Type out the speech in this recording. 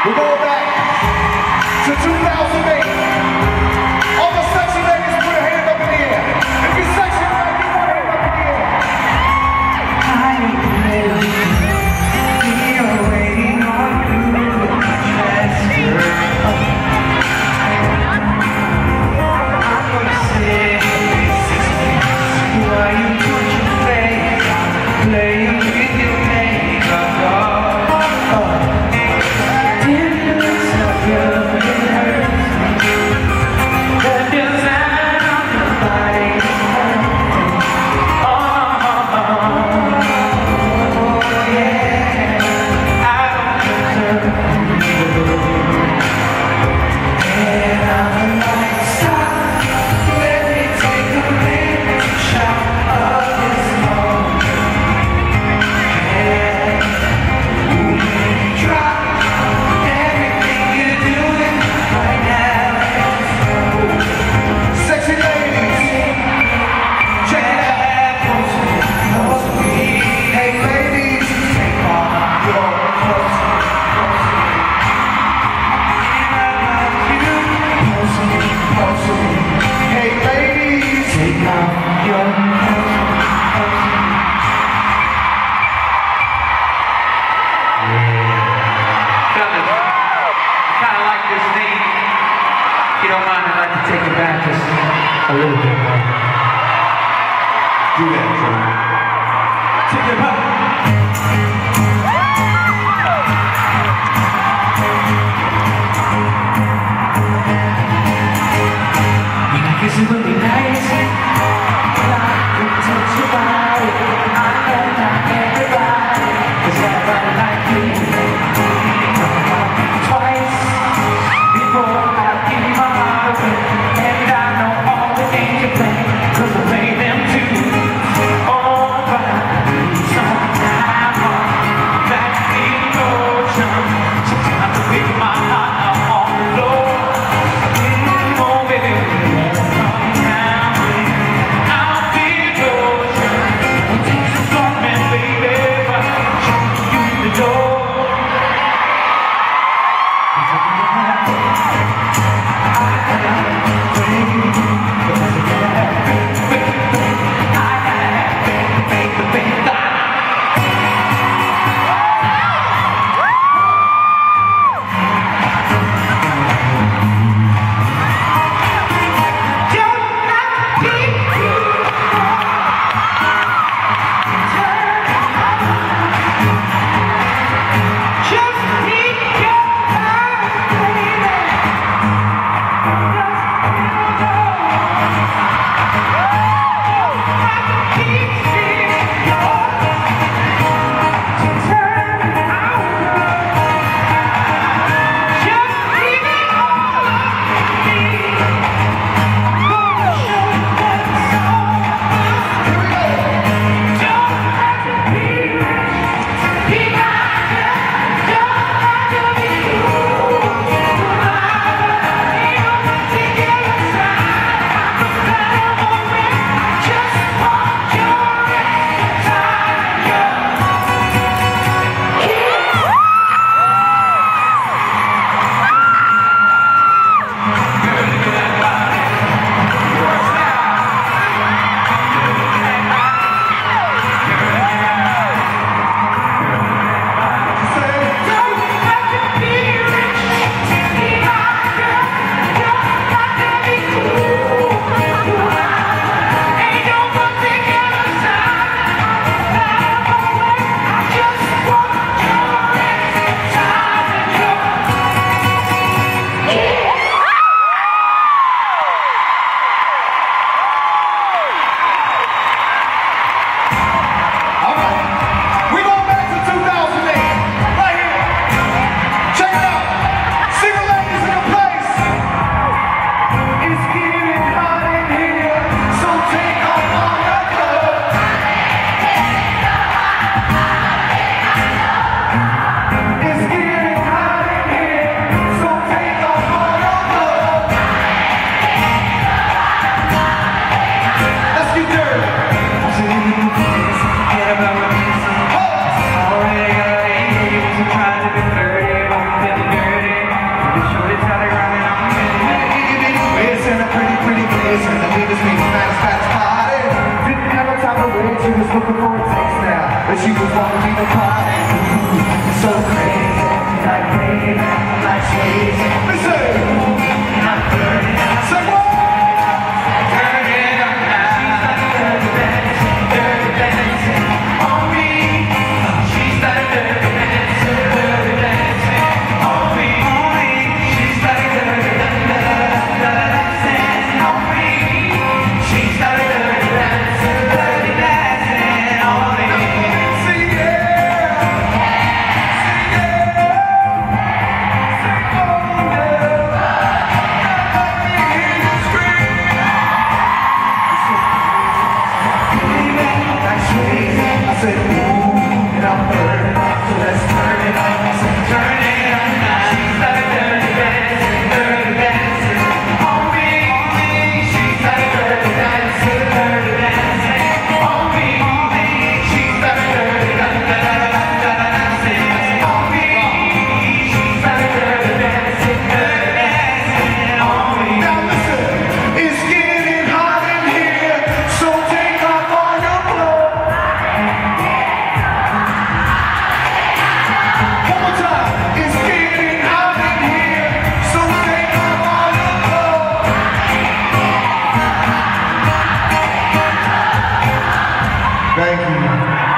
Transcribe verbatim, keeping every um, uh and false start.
We're going back to two thousand eight. All the sexy ladies, put a hand up in the air. If you're sexy, put a hand up in the air. I will be waiting on you. I'm gonna say, why you put your face, playing with your makeup on. If you don't mind, I'd like to take it back just a little bit more. Do that, John. Take it back. I guess it would be nice if I could touch your body. I know not everybody is ever like you. Twice before I give my heart away, and I know all the games you play, 'cause I play them too. Oh, but I need some time on that emotion. Sometimes I pick my heart up on the floor. Mm, oh, baby, come down, I'll be yours. Take some storming, baby, but show you the door. and she was walking apart. So crazy, like rain, like shades. Listen, I'm burning out. Say what? Turning up now. She's like dirty dancing, dirty dancing on me. She's like dirty dancing, dirty dancing on me. She's like dirty dancing on me. She's like dirty dancing, dirty dancing on me. Sing it, sing it, sing on girl. Let me hear you scream. That's crazy. I said, ooh, and I'm burning up, so let's turn it up. I said, turn it up now. She's like dirty dancing, dirty dancing on me. She's like dirty dancing, dirty dancing on me. She's like dirty dancing on me. She's like dirty dancing, dirty dancing on me. Now listen, it's getting hot in here, so take off all your clothes. One more time. It's getting hot in here, so take off all your clothes. Thank you.